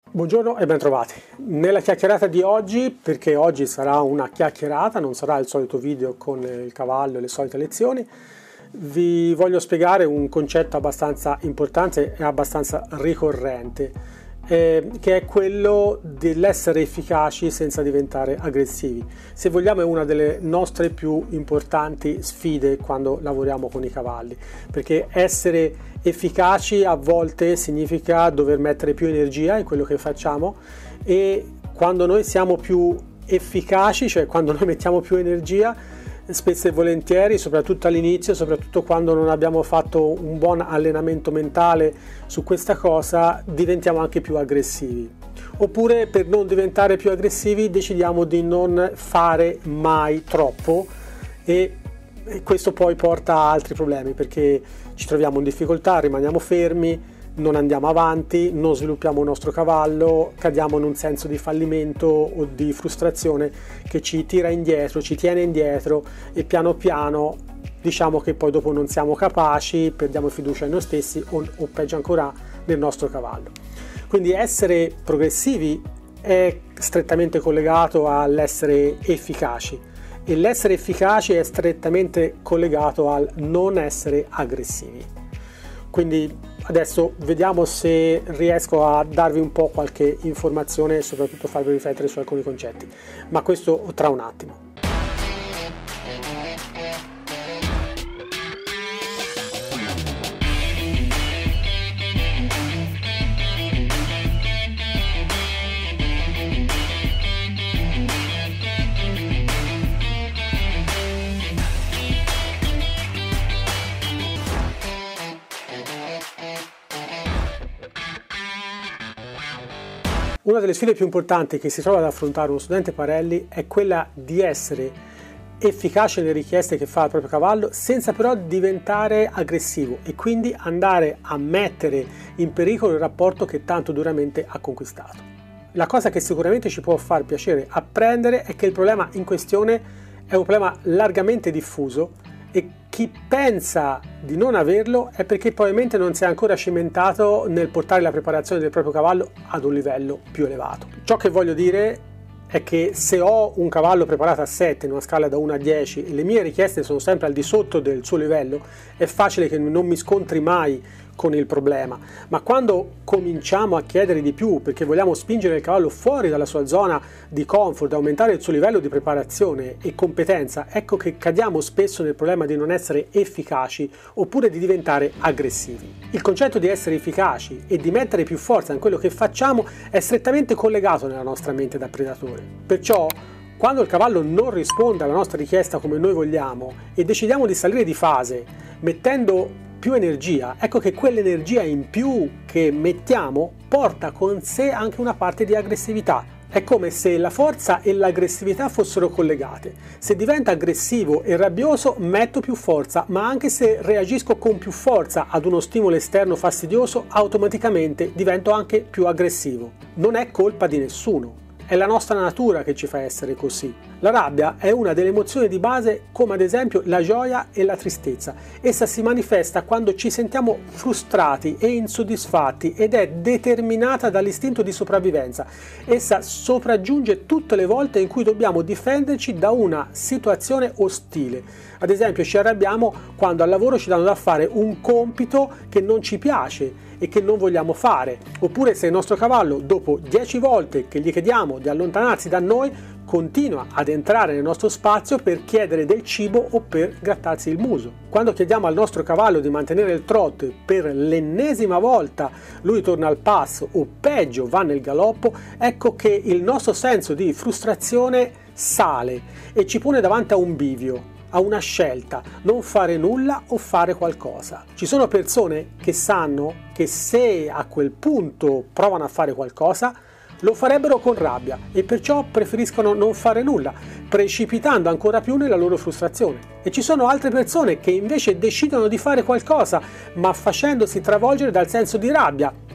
Buongiorno e bentrovati. Nella chiacchierata di oggi, perché oggi sarà una chiacchierata, non sarà il solito video con il cavallo e le solite lezioni, vi voglio spiegare un concetto abbastanza importante e abbastanza ricorrente, che è quello dell'essere efficaci senza diventare aggressivi. Se vogliamo è una delle nostre più importanti sfide quando lavoriamo con i cavalli, perché essere efficaci a volte significa dover mettere più energia in quello che facciamo, e quando noi siamo più efficaci, cioè quando noi mettiamo più energia, spesso e volentieri, soprattutto all'inizio, soprattutto quando non abbiamo fatto un buon allenamento mentale su questa cosa, diventiamo anche più aggressivi. Oppure, per non diventare più aggressivi, decidiamo di non fare mai troppo, e questo poi porta a altri problemi, perché ci troviamo in difficoltà, rimaniamo fermi, non andiamo avanti, non sviluppiamo il nostro cavallo, cadiamo in un senso di fallimento o di frustrazione che ci tira indietro, ci tiene indietro, e piano piano diciamo che poi dopo non siamo capaci, perdiamo fiducia in noi stessi o peggio ancora nel nostro cavallo. Quindi essere progressivi è strettamente collegato all'essere efficaci, e l'essere efficaci è strettamente collegato al non essere aggressivi. Quindi adesso vediamo se riesco a darvi un po' qualche informazione e soprattutto farvi riflettere su alcuni concetti, ma questo tra un attimo. Una delle sfide più importanti che si trova ad affrontare uno studente Parelli è quella di essere efficace nelle richieste che fa al proprio cavallo, senza però diventare aggressivo e quindi andare a mettere in pericolo il rapporto che tanto duramente ha conquistato. La cosa che sicuramente ci può far piacere apprendere è che il problema in questione è un problema largamente diffuso, e chi pensa di non averlo è perché probabilmente non si è ancora cimentato nel portare la preparazione del proprio cavallo ad un livello più elevato. Ciò che voglio dire è che se ho un cavallo preparato a 7 in una scala da 1 a 10 e le mie richieste sono sempre al di sotto del suo livello, è facile che non mi scontri mai con il problema. Ma quando cominciamo a chiedere di più perché vogliamo spingere il cavallo fuori dalla sua zona di comfort, aumentare il suo livello di preparazione e competenza, ecco che cadiamo spesso nel problema di non essere efficaci oppure di diventare aggressivi. Il concetto di essere efficaci e di mettere più forza in quello che facciamo è strettamente collegato nella nostra mente da predatore. Perciò, quando il cavallo non risponde alla nostra richiesta come noi vogliamo e decidiamo di salire di fase mettendo più energia, ecco che quell'energia in più che mettiamo porta con sé anche una parte di aggressività. È come se la forza e l'aggressività fossero collegate. Se divento aggressivo e rabbioso metto più forza, ma anche se reagisco con più forza ad uno stimolo esterno fastidioso, automaticamente divento anche più aggressivo. Non è colpa di nessuno. È la nostra natura che ci fa essere così. La rabbia è una delle emozioni di base, come ad esempio la gioia e la tristezza. Essa si manifesta quando ci sentiamo frustrati e insoddisfatti ed è determinata dall'istinto di sopravvivenza. Essa sopraggiunge tutte le volte in cui dobbiamo difenderci da una situazione ostile. Ad esempio, ci arrabbiamo quando al lavoro ci danno da fare un compito che non ci piace e che non vogliamo fare, oppure se il nostro cavallo, dopo 10 volte che gli chiediamo di allontanarsi da noi, continua ad entrare nel nostro spazio per chiedere del cibo o per grattarsi il muso. Quando chiediamo al nostro cavallo di mantenere il trotto e per l'ennesima volta lui torna al passo o peggio va nel galoppo, ecco che il nostro senso di frustrazione sale e ci pone davanti a un bivio, a una scelta: non fare nulla o fare qualcosa. Ci sono persone che sanno che se a quel punto provano a fare qualcosa lo farebbero con rabbia e perciò preferiscono non fare nulla, precipitando ancora più nella loro frustrazione. E ci sono altre persone che invece decidono di fare qualcosa, ma facendosi travolgere dal senso di rabbia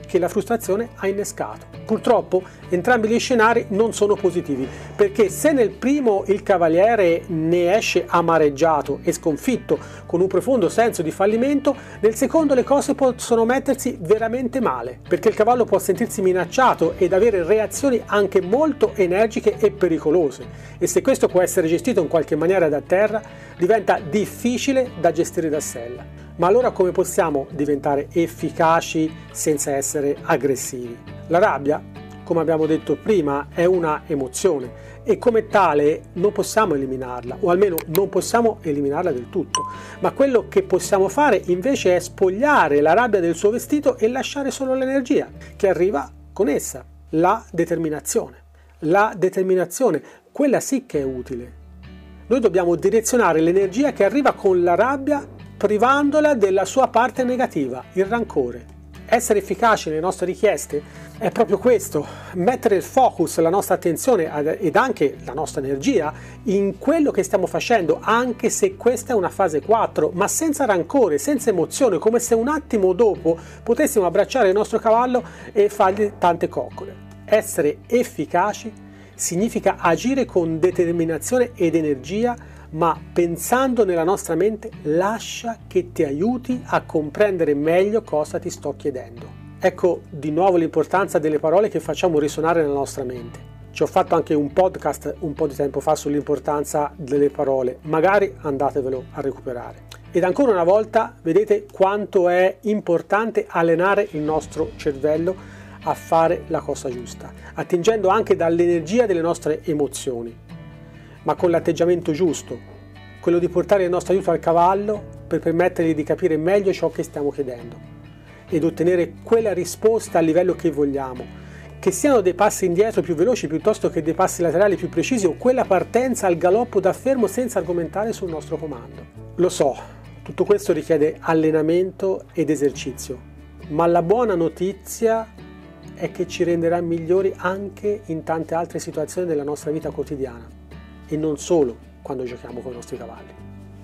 che la frustrazione ha innescato. Purtroppo entrambi gli scenari non sono positivi, perché se nel primo il cavaliere ne esce amareggiato e sconfitto con un profondo senso di fallimento, nel secondo le cose possono mettersi veramente male, perché il cavallo può sentirsi minacciato ed avere reazioni anche molto energiche e pericolose, e se questo può essere gestito in qualche maniera da terra, diventa difficile da gestire da sella. Ma allora come possiamo diventare efficaci senza essere aggressivi? La rabbia, come abbiamo detto prima, è una emozione e come tale non possiamo eliminarla, o almeno non possiamo eliminarla del tutto. Ma quello che possiamo fare invece è spogliare la rabbia del suo vestito e lasciare solo l'energia che arriva con essa, la determinazione. La determinazione, quella sì che è utile. Noi dobbiamo direzionare l'energia che arriva con la rabbia privandola della sua parte negativa, il rancore. Essere efficaci nelle nostre richieste è proprio questo, mettere il focus, la nostra attenzione ed anche la nostra energia in quello che stiamo facendo, anche se questa è una fase 4, ma senza rancore, senza emozione, come se un attimo dopo potessimo abbracciare il nostro cavallo e fargli tante coccole. Essere efficaci significa agire con determinazione ed energia, ma pensando nella nostra mente, lascia che ti aiuti a comprendere meglio cosa ti sto chiedendo. Ecco di nuovo l'importanza delle parole che facciamo risuonare nella nostra mente. Ci ho fatto anche un podcast un po' di tempo fa sull'importanza delle parole, magari andatevelo a recuperare. Ed ancora una volta vedete quanto è importante allenare il nostro cervello a fare la cosa giusta, attingendo anche dall'energia delle nostre emozioni, ma con l'atteggiamento giusto, quello di portare il nostro aiuto al cavallo per permettergli di capire meglio ciò che stiamo chiedendo ed ottenere quella risposta al livello che vogliamo, che siano dei passi indietro più veloci piuttosto che dei passi laterali più precisi o quella partenza al galoppo da fermo senza argomentare sul nostro comando. Lo so, tutto questo richiede allenamento ed esercizio, ma la buona notizia è che ci renderà migliori anche in tante altre situazioni della nostra vita quotidiana e non solo quando giochiamo con i nostri cavalli.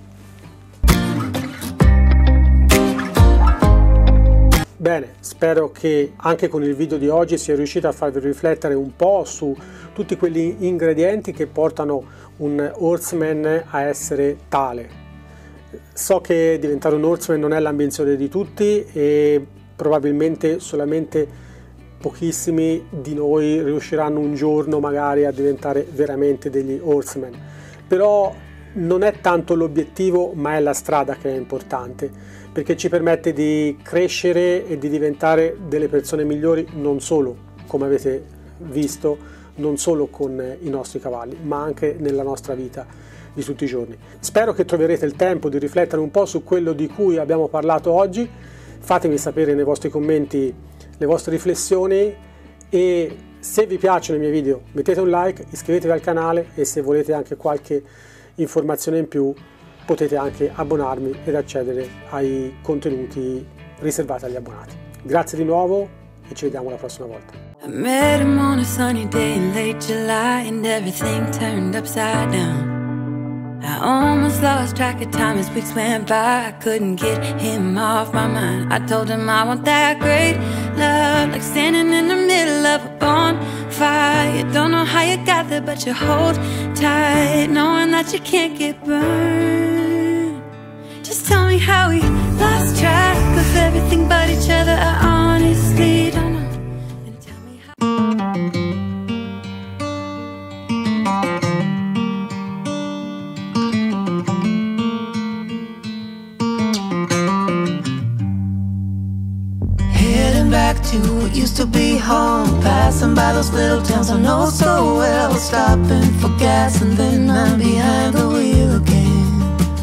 Bene, spero che anche con il video di oggi sia riuscito a farvi riflettere un po' su tutti quegli ingredienti che portano un horseman a essere tale. So che diventare un horseman non è l'ambizione di tutti e probabilmente solamente pochissimi di noi riusciranno un giorno magari a diventare veramente degli horseman, però non è tanto l'obiettivo ma è la strada che è importante, perché ci permette di crescere e di diventare delle persone migliori, non solo, come avete visto, non solo con i nostri cavalli, ma anche nella nostra vita di tutti i giorni. Spero che troverete il tempo di riflettere un po' su quello di cui abbiamo parlato oggi. Fatemi sapere nei vostri commenti le vostre riflessioni e se vi piacciono i miei video mettete un like, iscrivetevi al canale e se volete anche qualche informazione in più potete anche abbonarmi ed accedere ai contenuti riservati agli abbonati. Grazie di nuovo e ci vediamo la prossima volta. I met him on a sunny day in late July and everything turned upside down. I almost lost track of time as weeks went by. I couldn't get him off my mind. I told him I want that great love, like standing in the middle of a bonfire. You don't know how you got there, but you hold tight, knowing that you can't get burned. Just tell me how we lost track of everything but each other. I honestly don't know. And tell me back to what used to be home, passing by those little towns I know so well, stopping for gas and then I'm behind the wheel again,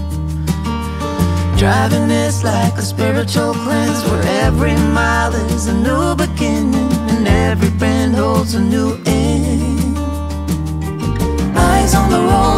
driving this like a spiritual cleanse, where every mile is a new beginning and every bend holds a new end. Eyes on the road,